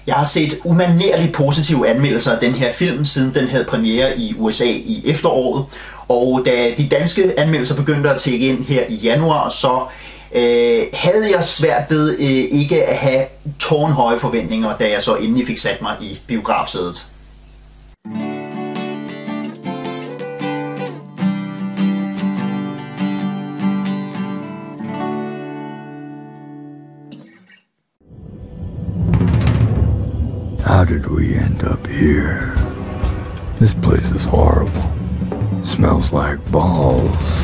Jeg har set umanerligt positive anmeldelser af den her film, siden den havde premiere i USA i efteråret. Og da de danske anmeldelser begyndte at tække ind her i januar, så havde jeg svært ved ikke at have tårnhøje forventninger, da jeg så endelig fik sat mig i biografsædet. How did we end up here? This place is horrible. Smells like balls.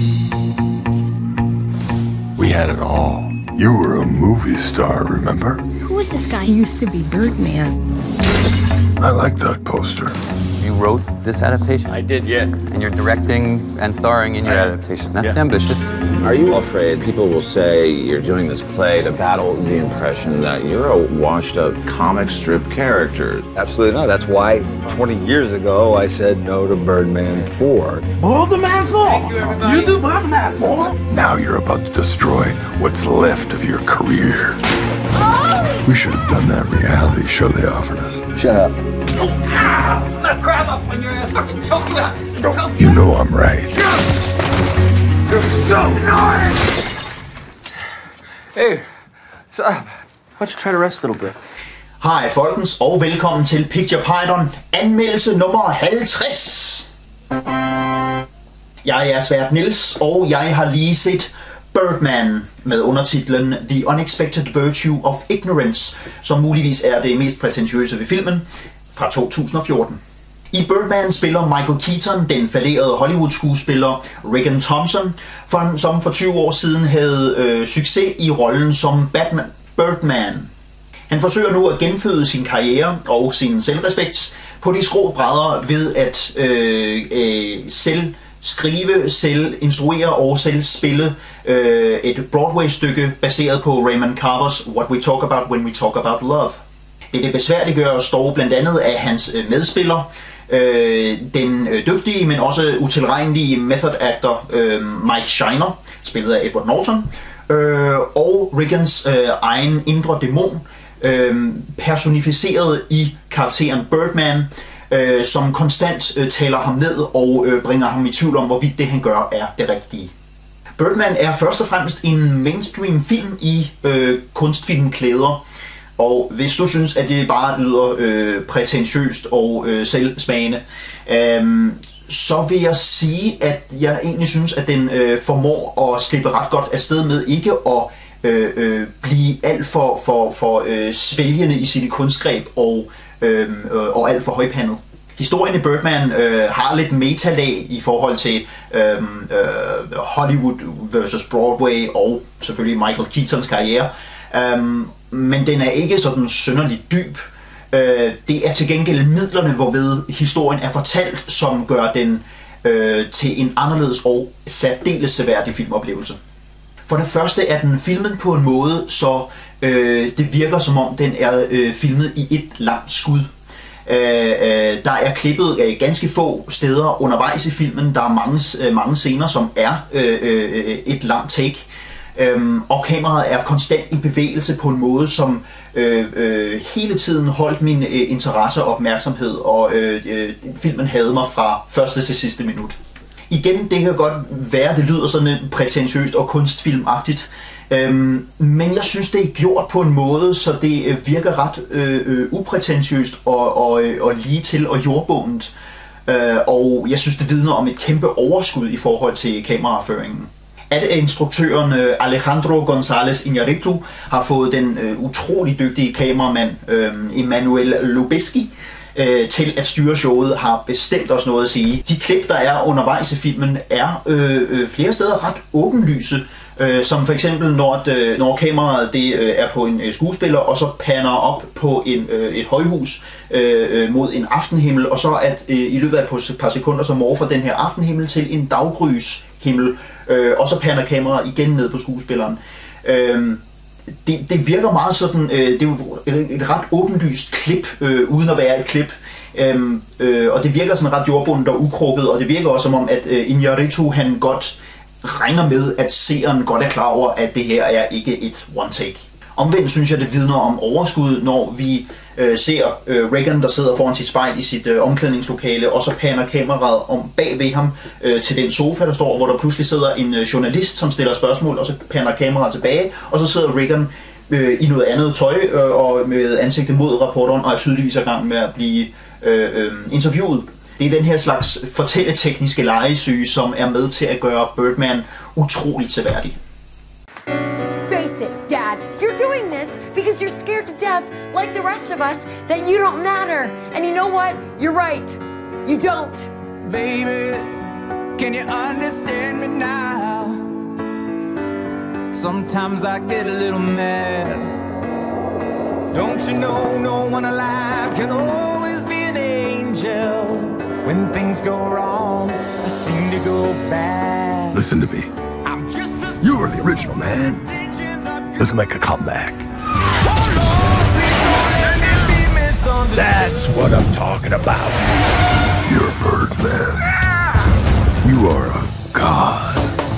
We had it all. You were a movie star, remember? Who was this guy? He used to be Birdman. I like that poster. You wrote this adaptation? I did, yeah. And you're directing and starring in your adaptation. That's ambitious. Are you afraid people will say you're doing this play to battle the impression that you're a washed-up comic strip character? Absolutely not. That's why 20 years ago I said no to Birdman 4. Birdman 4? You do Birdman 4? Now you're about to destroy what's left of your career. We should have done that reality show they offered us. Shut up. I'm gonna grab up on your ass, fucking choke you out. You know I'm right. You're so nice. Hey, what's up? Why don't you try to rest a little bit? Hej folkens, og velkommen til Picture Python, anmeldelse nummer 50. Jeg er Svært Niels, og jeg har lige set Birdman med undertitlen The Unexpected Virtue of Ignorance, som muligvis er det mest prætentiøse ved filmen, fra 2014. I Birdman spiller Michael Keaton den fallerede Hollywood-skuespiller Regan Thompson, som for 20 år siden havde succes i rollen som Birdman. Han forsøger nu at genføde sin karriere og sin selvrespekt på de skrå brædder ved at selv skrive, selv instruere og selv spille et Broadway-stykke baseret på Raymond Carver's What We Talk About When We Talk About Love. Det besværliggøres dog blandt andet af hans medspiller, den dygtige, men også utilregnelige method actor Mike Shiner, spillet af Edward Norton, og Regans egen indre dæmon, personificeret i karakteren Birdman, som konstant taler ham ned og bringer ham i tvivl om, hvorvidt det han gør er det rigtige. Birdman er først og fremmest en mainstream film i kunstfilmklæder, og hvis du synes, at det bare lyder prætentiøst og selvsmagende, så vil jeg sige, at jeg egentlig synes, at den formår at slippe ret godt afsted med ikke at blive alt for svælgende i sine kunstgreb og alt for højpandet. Historien i Birdman har lidt metalag i forhold til Hollywood versus Broadway og selvfølgelig Michael Keatons karriere, men den er ikke sådan synderligt dyb. Det er til gengæld midlerne, hvorved historien er fortalt, som gør den til en anderledes og særdeles seværdig filmoplevelse. For det første er den filmet på en måde, så det virker som om den er filmet i et langt skud. Der er klippet ganske få steder undervejs i filmen. Der er mange scener, som er et langt take. Og kameraet er konstant i bevægelse på en måde, som hele tiden holdt min interesse og opmærksomhed, og filmen havde mig fra første til sidste minut. Igen, det kan godt være, det lyder sådan prætentiøst og kunstfilmagtigt, men jeg synes, det er gjort på en måde, så det virker ret uprætentiøst og lige til og jordbundet. Og jeg synes, det vidner om et kæmpe overskud i forhold til kameraføringen. At instruktøren Alejandro González Iñárritu har fået den utrolig dygtige kameramand Emmanuel Lubezki til at styre showet, har bestemt også noget at sige. De klip, der er undervejs i filmen, er flere steder ret åbenlyse, som for eksempel når kameraet det er på en skuespiller, og så panner op på et højhus mod en aftenhimmel, og så at i løbet af et par sekunder så morfer den her aftenhimmel til en daggrydshimmel, og så panner kameraet igen ned på skuespilleren. Det virker meget sådan, det er jo et ret åbenlyst klip, uden at være et klip, og det virker sådan ret jordbundet og ukrukket, og det virker også som om, at Iñárritu han godt regner med, at seeren godt er klar over, at det her er ikke et one take. Omvendt synes jeg, det vidner om overskud, når vi ser Reagan, der sidder foran sit spejl i sit omklædningslokale, og så paner kameraet om bag ved ham til den sofa, der står, hvor der pludselig sidder en journalist, som stiller spørgsmål, og så paner kameraet tilbage, og så sidder Reagan i noget andet tøj og med ansigtet mod reporteren, og er tydeligvis i gang med at blive interviewet. Det er den her slags fortælletekniske legesyge, som er med til at gøre Birdman utroligt seværdig. Face it, Dad. You're doing this because you're scared to death, like the rest of us, that you don't matter. And you know what? You're right. You don't. Baby, can you understand me now? Sometimes I get a little mad. Don't you know no one alive can always be an angel? When things go wrong, I seem to go bad. Listen to me. You were the original, man. Let's make a comeback. That's what I'm talking about. You're Birdman. You are a god.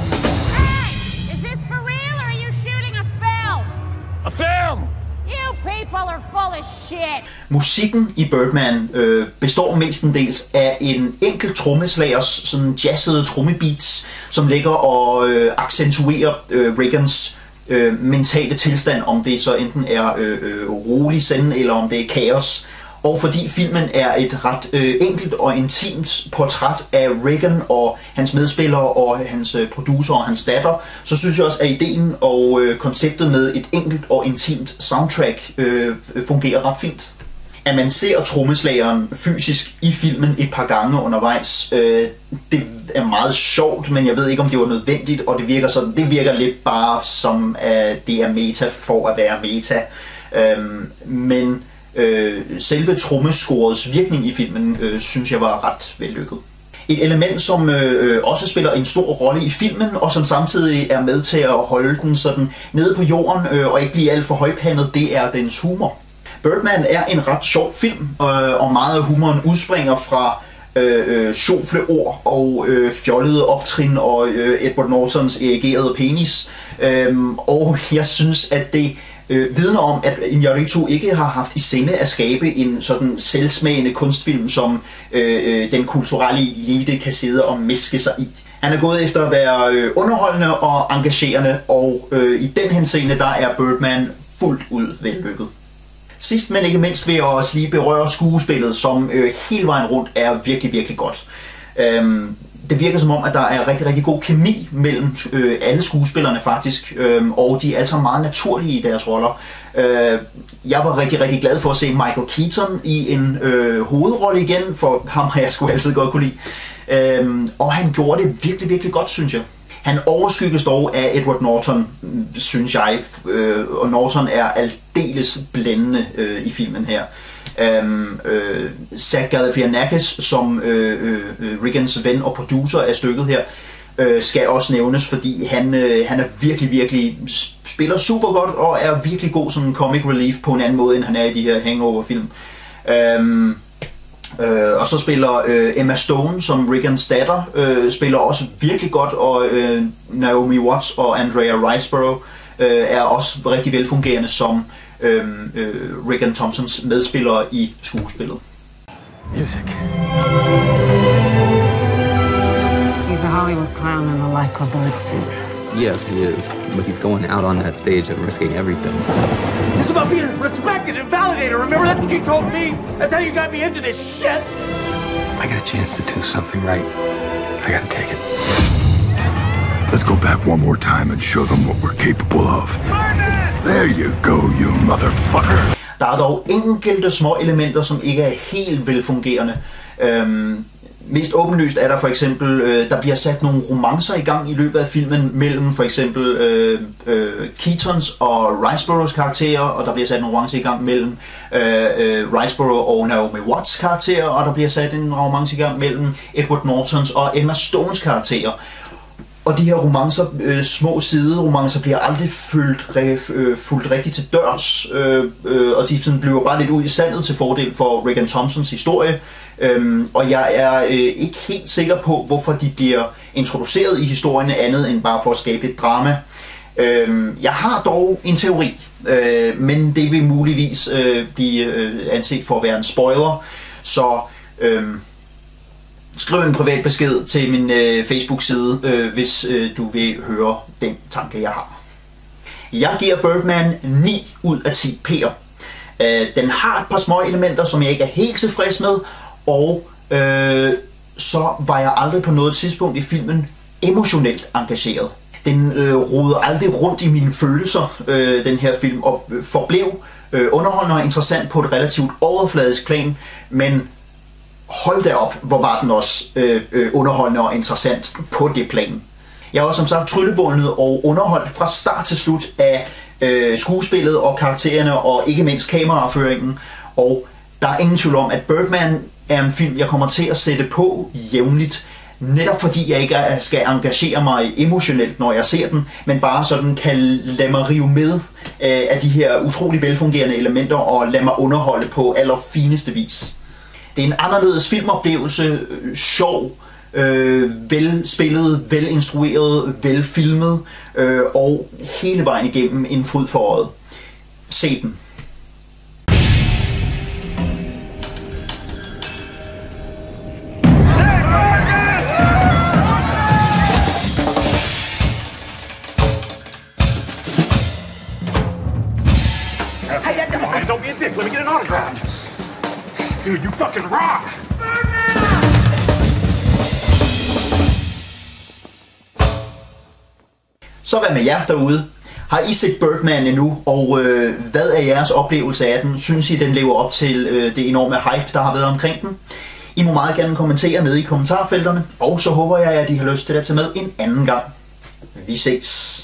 Hey! Is this for real or are you shooting a film? A film! You people are full of shit. Musikken i Birdman består mestendels af en enkelt trommeslagers sådan jazzede trommebeats, som ligger og accentuerer Reagans mentale tilstand, om det så enten er rolig sende eller om det er kaos. Og fordi filmen er et ret enkelt og intimt portræt af Reagan og hans medspillere og hans producer og hans datter, så synes jeg også, at ideen og konceptet med et enkelt og intimt soundtrack fungerer ret fint. At man ser trommeslageren fysisk i filmen et par gange undervejs, det er meget sjovt, men jeg ved ikke, om det var nødvendigt, og det virker lidt bare som, at det er meta for at være meta. Men selve trommescorets virkning i filmen, synes jeg var ret vellykket. Et element, som også spiller en stor rolle i filmen, og som samtidig er med til at holde den sådan nede på jorden og ikke blive alt for højpandet, det er dens humor. Birdman er en ret sjov film, og meget af humoren udspringer fra sjofle ord og fjollede optrin og Edward Nortons erigerede penis. Og jeg synes, at det vidner om, at Iñárritu ikke har haft i sinde at skabe en sådan selvsmagende kunstfilm, som den kulturelle elite kan sidde og mæske sig i. Han er gået efter at være underholdende og engagerende, og i den henseende, der er Birdman fuldt ud vellykket. Sidst men ikke mindst vil jeg også lige berøre skuespillet, som hele vejen rundt er virkelig, virkelig godt. Det virker som om, at der er rigtig, rigtig god kemi mellem alle skuespillerne faktisk, og de er altså meget naturlige i deres roller. Jeg var rigtig, rigtig glad for at se Michael Keaton i en hovedrolle igen, for ham har jeg sgu altid godt kunne lide. Og han gjorde det virkelig, virkelig godt, synes jeg. Han overskygges dog af Edward Norton, synes jeg, og Norton er aldeles blændende i filmen her. Zach Galifianakis, som Reagans ven og producer af stykket her, skal også nævnes, fordi han er virkelig, virkelig spiller super godt og er virkelig god som comic relief på en anden måde, end han er i de her hangover-film. Og så spiller Emma Stone som Reagans datter, spiller også virkelig godt, og Naomi Watts og Andrea Riseborough er også rigtig velfungerende som Regan Thompsons medspillere i skuespillet. Music. He's a Hollywood clown in a lycra bird suit. Yes, he is. But he's going out on that stage and risking everything. It's about being respected and validated. Remember, that's what you told me. That's how you got me into this shit. I got a chance to do something right. I gotta take it. Let's go back one more time and show them what we're capable of. There you go, you motherfucker. Der er dog enkelte små elementer, som ikke er helt velfungerende. Mest åbenlyst er der for eksempel, der bliver sat nogle romancer i gang i løbet af filmen mellem for eksempel Keatons og Riseboroughs karakterer, og der bliver sat en romance i gang mellem Riseborough og Naomi Watts karakterer, og der bliver sat en romance i gang mellem Edward Nortons og Emma Stones karakterer. Og de her romancer, små sideromancer, bliver aldrig fuldt rigtigt til dørs, og de bliver bare lidt ud i sandet til fordel for Regan Thompsons historie. Og jeg er ikke helt sikker på, hvorfor de bliver introduceret i historien andet end bare for at skabe et drama. Jeg har dog en teori, men det vil muligvis blive anset for at være en spoiler, så skriv en privat besked til min Facebook-side, hvis du vil høre den tanke, jeg har. Jeg giver Birdman 9 ud af 10 P'er. Den har et par små elementer, som jeg ikke er helt tilfreds med, og så var jeg aldrig på noget tidspunkt i filmen emotionelt engageret. Den roder aldrig rundt i mine følelser, den her film, og forblev underholdende og interessant på et relativt overfladisk plan, men hold da op, hvor var den også underholdende og interessant på det plan. Jeg var som sagt tryllebundet og underholdt fra start til slut af skuespillet og karaktererne og ikke mindst kameraføringen, og der er ingen tvivl om, at Birdman er en film, jeg kommer til at sætte på jævnligt, netop fordi jeg ikke skal engagere mig emotionelt, når jeg ser den, men bare sådan kan lade mig rive med af de her utrolig velfungerende elementer og lade mig underholde på allerfineste vis. Det er en anderledes filmoplevelse, sjov, velspillet, velinstrueret, velfilmet og hele vejen igennem en fryd for øjet. Se den. Hey, don't be a dick. Let me get an autograph. Dude, you fucking rock! Så hvad med jer derude? Har I set Birdman endnu, og hvad er jeres oplevelse af den? Synes I, den lever op til det enorme hype, der har været omkring den? I må meget gerne kommentere nede i kommentarfelterne, og så håber jeg, at I har lyst til at tage med en anden gang. Vi ses!